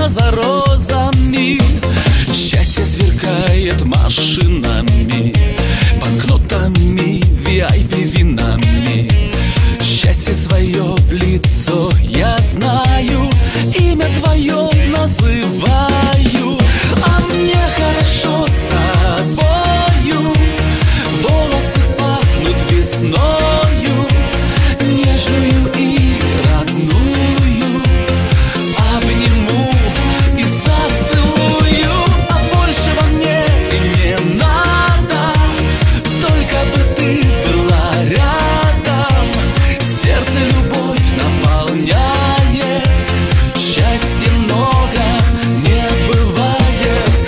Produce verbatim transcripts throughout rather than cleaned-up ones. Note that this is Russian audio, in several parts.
за розами. Счастье сверкает машинами, банкнотами, ви ай пи винами. Счастье свое в лицо я знаю, имя твое называю. А мне хорошо с тобою, волосы пахнут весною, нежную и родную. Обниму и зацелую, а большего мне и не надо, только бы ты была рядом. Сердце любовь наполняет, счастья много не бывает.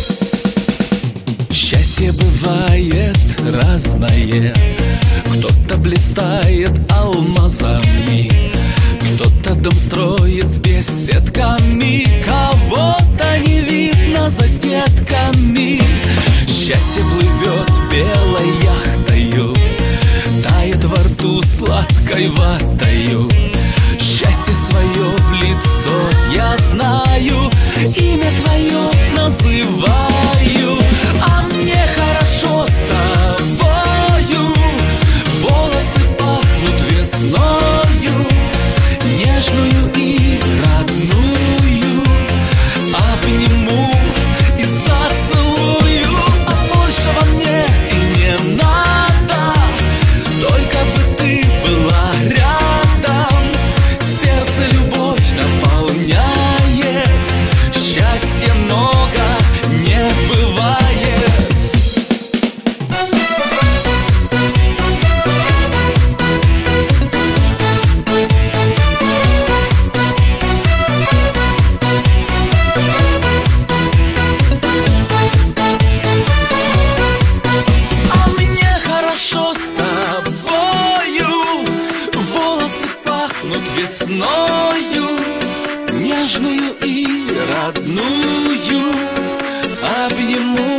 Счастье бывает разное, кто-то блистает алмазами, кто-то дом строит с беседками, кого-то не видно за детками. Счастье плывет белой яхтою, тает во рту сладкой ватою. Счастье свое в лицо я знаю, имя твое называю. А мне хорошо с тобою, волосы пахнут весною, нежную и родную. Обниму и зацелую, а большего мне и не надо, только бы ты была рядом. Сердце любовь наполняет, счастья много не бывает. А мне хорошо с тобою, волосы пахнут весною, нежную и родную. Обниму